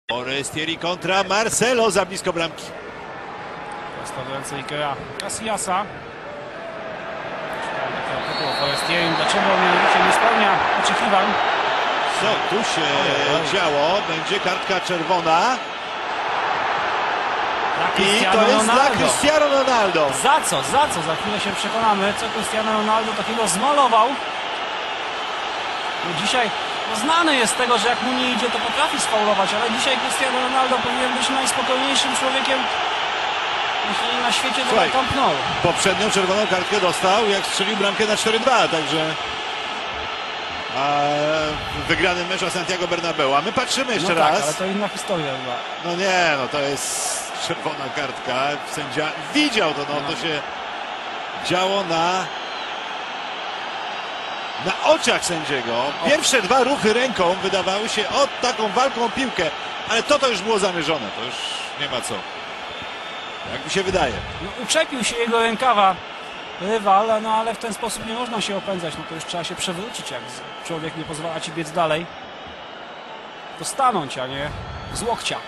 Forestieri kontra Marcelo za blisko bramki. Stawiający Ikea Casillasa. Forestieri, dlaczego mianowicie nie spełnia oczekiwań? Co tu się działo? Będzie kartka czerwona. I to jest dla Cristiano Ronaldo. Za co? Za co? Za chwilę się przekonamy, co Cristiano Ronaldo takiego zmalował. No dzisiaj znany jest z tego, że jak mu nie idzie, to potrafi sfaulować, ale dzisiaj Cristiano Ronaldo powinien być najspokojniejszym człowiekiem, jeśli na świecie to Camp Nou. Poprzednią czerwoną kartkę dostał, jak strzelił bramkę na 4-2, także wygrany mecz o Santiago Bernabeu. A my patrzymy jeszcze no tak, raz. Ale to inna historia chyba. No nie, no to jest czerwona kartka. Sędzia widział to, no to się działo na oczach sędziego. Pierwsze dwa ruchy ręką wydawały się taką walką o piłkę, ale to już było zamierzone, to już nie ma co. Jak mi się wydaje. No, uczepił się jego rękawa rywal, no ale w ten sposób nie można się opędzać, no to już trzeba się przewrócić, jak człowiek nie pozwala ci biec dalej. To stanąć, a nie z łokcia.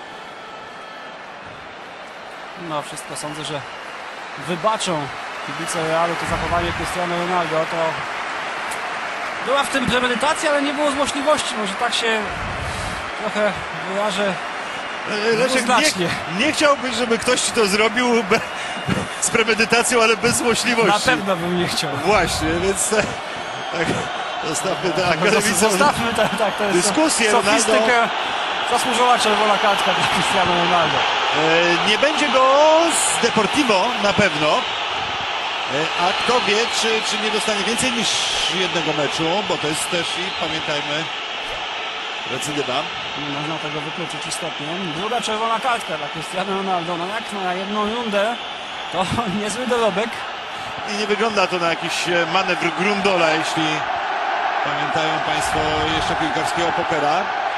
No wszystko sądzę, że wybaczą kibice Realu to zachowanie Cristiano Ronaldo. To była w tym premedytacja, ale nie było złośliwości. Może tak się trochę wyrażę. Leszek, nie chciałbyś, żeby ktoś ci to zrobił z premedytacją, ale bez złośliwości. Na pewno bym nie chciał. Właśnie, więc tak, zostawmy tę akademicką zostawmy to jest dyskusję. Sofistykę zasłużona czerwona kartka dla Cristiano Ronaldo. Nie będzie go z Deportivo na pewno. A kto wie, czy nie dostanie więcej niż jednego meczu, bo to jest też, i pamiętajmy, recydywa. Nie można tego wykluczyć istotnie. Druga czerwona kartka dla Cristiano Ronaldo. No jak na jedną rundę, to niezły dorobek. I nie wygląda to na jakiś manewr Grundola, jeśli pamiętają Państwo jeszcze piłkarskiego pokera.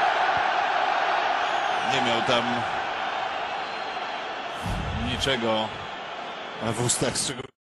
Nie miał tam niczego w ustach, z czego